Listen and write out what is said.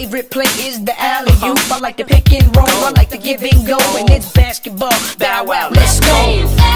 favorite play is the alley-oop. I like to pick and roll, I like to give and go, and it's basketball. Bow wow, let's go.